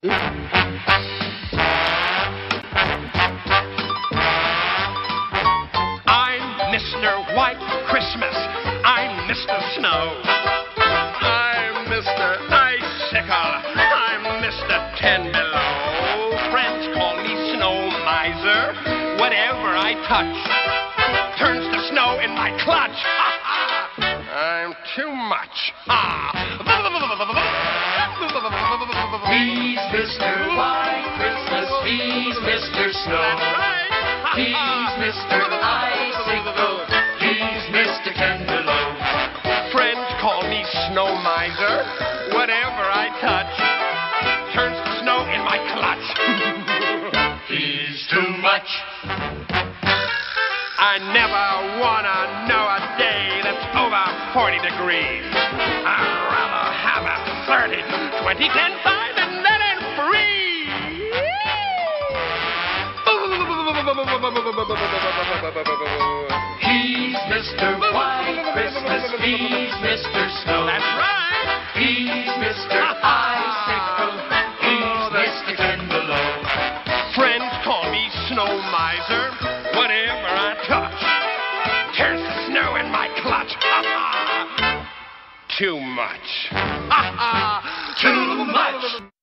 I'm Mr. White Christmas. I'm Mr. Snow. I'm Mr. Icicle. I'm Mr. Ten Below. Friends call me Snow Miser. Whatever I touch turns to snow in my clutch. I'm too much. He's Mr. White Christmas. He's Mr. Snow. That's right. He's Mr. Icicle. He's Mr. Ten Below. Friends call me Snow Miser. Whatever I touch turns to snow in my clutch. He's too much. I never wanna know a day that's over 40 degrees. I'd rather have a 30, 20, 10, 5, and then it's free. He's Mr. White Christmas. He's Mr. Snow. That's right. He's Mr. Icicle. He's Mr. Ten Below. Friends call me Snow Miser. Whatever I touch turns to snow in my clutch. Too much. Too much.